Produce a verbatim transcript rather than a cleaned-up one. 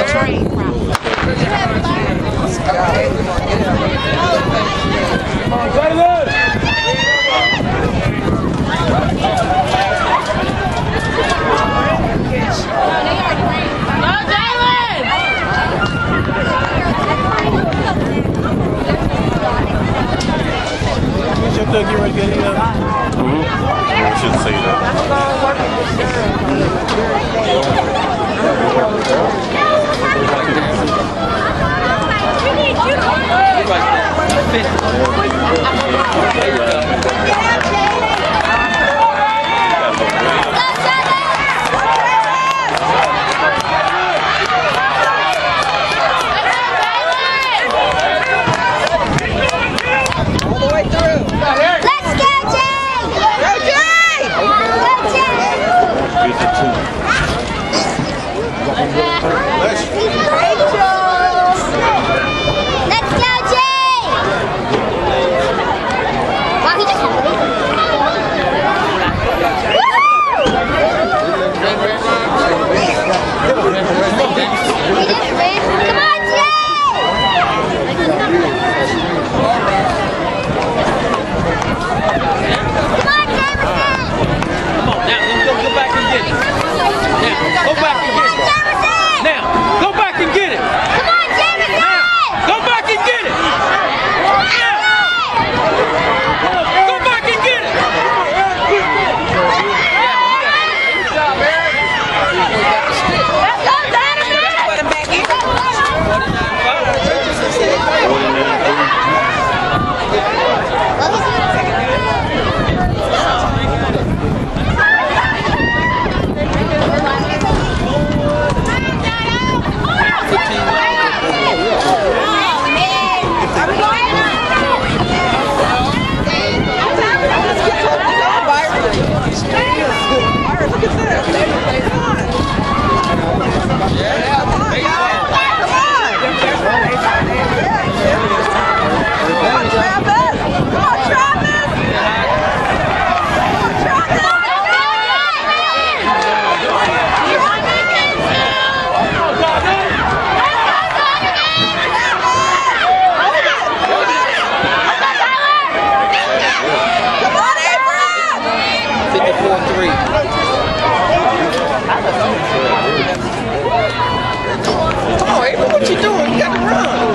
train from. Come on, Jalen! Get ready to get in there. Mm-hmm. I should say that. All the way through. Let's go, Jay! Go, Jay! Go, Jay! Let's go, Jay! Wow, he just he just ran. Come on, Jay! Go back and get it. Now, go back and get it. Come on, Jameson! Now, go back and get it. Now, go back and get it. Good job, Eric. Let's go, Donovan! Put him back in. Come on, April, what you doing? You got to run.